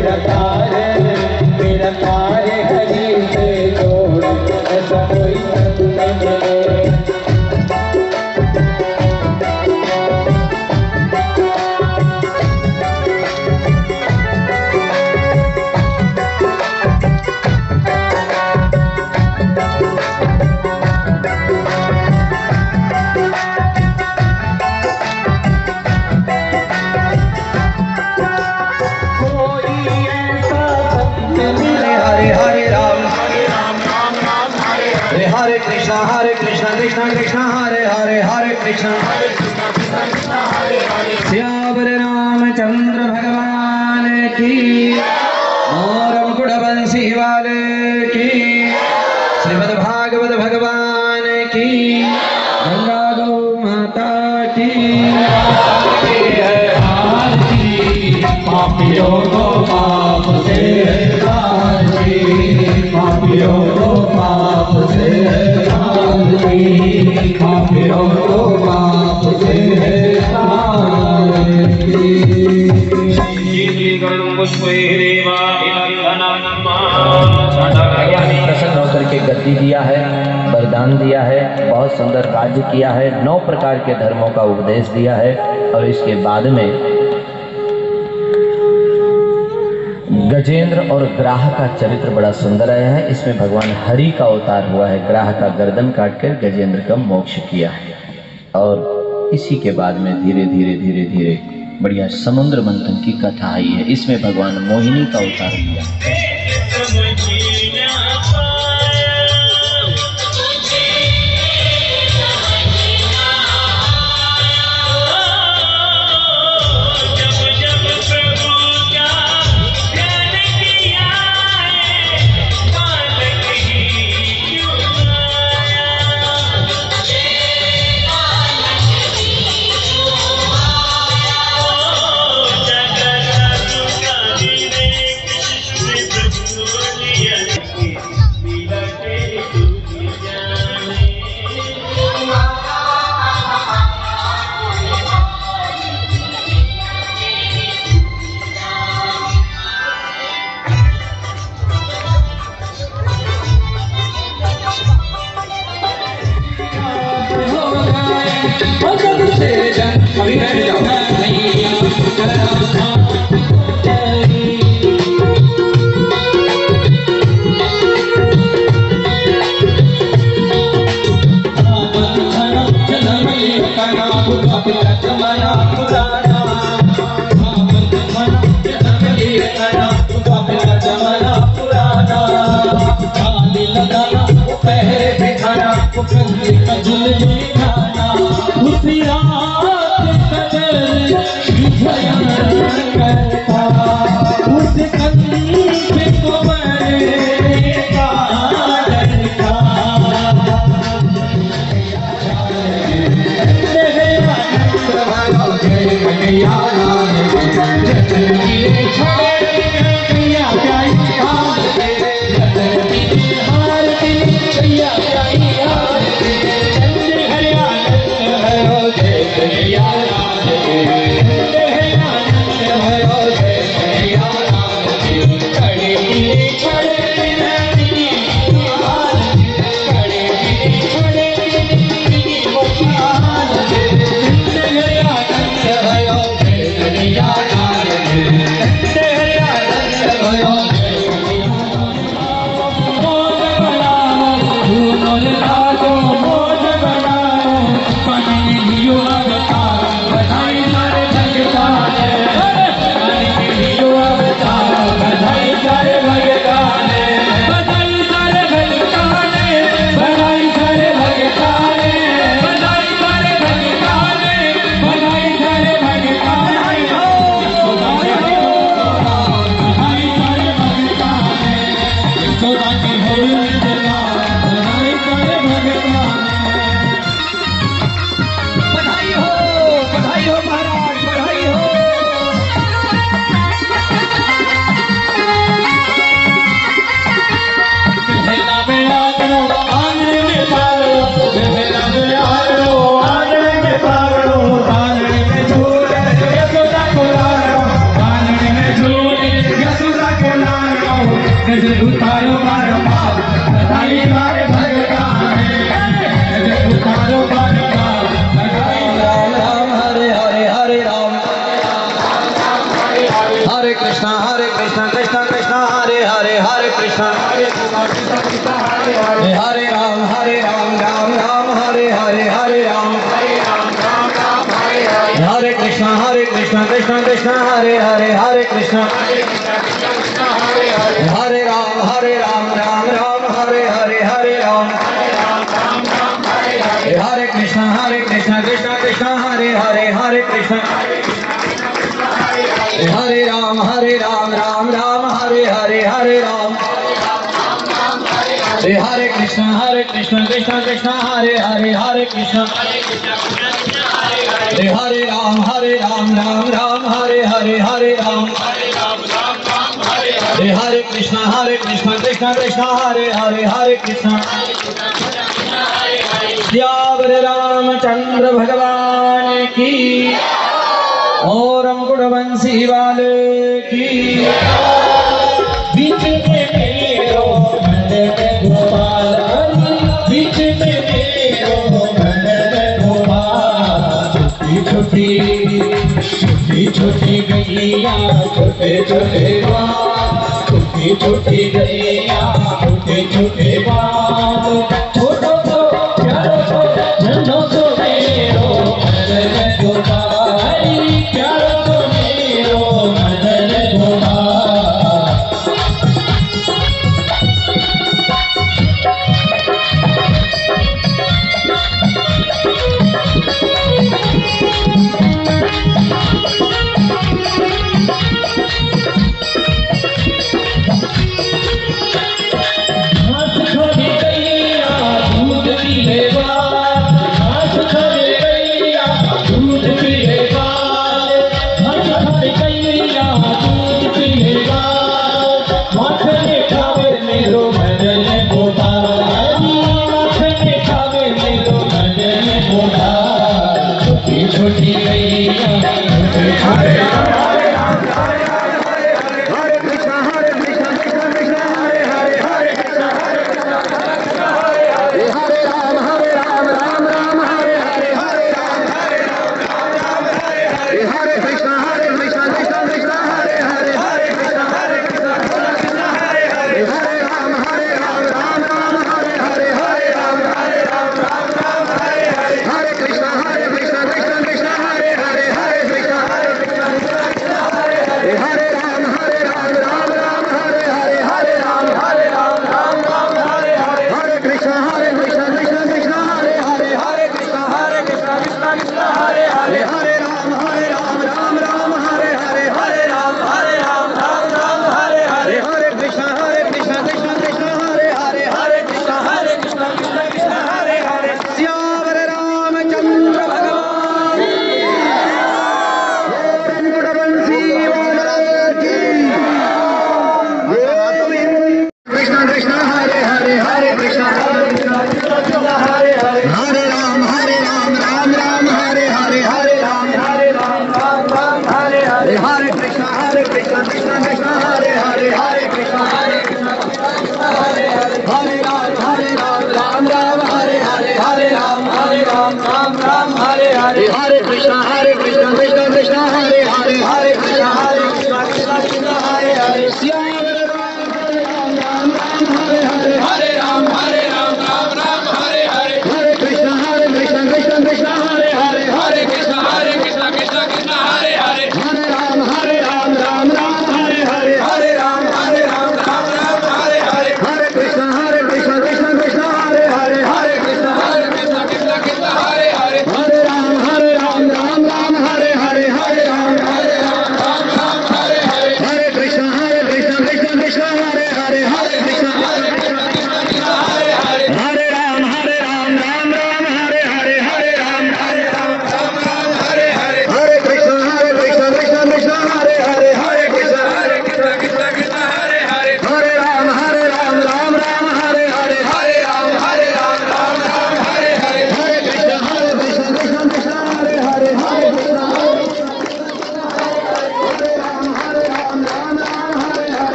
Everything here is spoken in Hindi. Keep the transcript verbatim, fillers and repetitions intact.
मेरा कार्य मेरा कार्य हरि से जोड़, ऐसा कोई संत न मिले। Hare Krishna, Hare Krishna, Krishna Krishna, Hare Hare, Hare Krishna, Siyavare Ramachandra Bhagavan ki, और मुकुट बंसी वाले की, श्रीमद् भागवत भगवान की, गंगा गौ माता की आरती, पापियों को पाप से तारती, पापियों को पाप से तारती, पापियों को पाप से तारती। प्रसन्न होकर के गद्दी दिया है, वरदान दिया है, बहुत सुंदर राज्य किया है, नौ प्रकार के धर्मों का उपदेश दिया है। और इसके बाद में गजेंद्र और ग्राह का चरित्र बड़ा सुंदर आया है। इसमें भगवान हरि का अवतार हुआ है, ग्राह का गर्दन काटकर गजेंद्र का मोक्ष किया है। और इसी के बाद में धीरे धीरे धीरे धीरे बढ़िया समुद्र मंथन की कथा आई है। इसमें भगवान मोहिनी का अवतार लिया। Yeah. हरे कृष्णा हरे कृष्णा कृष्णा कृष्णा हरे हरे हरे कृष्णा हरे हरे राम हरे राम राम राम हरे हरे हरे राम हरे कृष्णा हरे कृष्णा कृष्णा कृष्णा हरे हरे हरे कृष्णा हरे राम हरे राम राम राम हरे हरे हरे राम हरे कृष्णा हरे कृष्णा कृष्णा कृष्णा हरे हरे हरे कृष्णा हरे राम हरे राम राम राम हरे हरे हरे राम हरे कृष्णा हरे कृष्णा कृष्णा कृष्णा हरे हरे हरे कृष्णा हरे राम हरे राम राम राम हरे हरे हरे राम हरे कृष्णा हरे कृष्णा कृष्णा कृष्णा हरे हरे हरे कृष्णा सियावर रामचंद्र भगवान की और अंकुड़ बंसी वाले की। बीच में मेरो नंदन गोपाल बीच में मेरो नंदन गोपाल छोटी छोटी छोटी गैया छोटे छोटे बाल छोटी छोटी गैया छोटे छोटे बाल छोटो तो प्यारो तो नन्हो तो मेरो नंदन गोपाल प्यारो तो मेरो नंदन गोपाल। हाथ छोड़ी गैया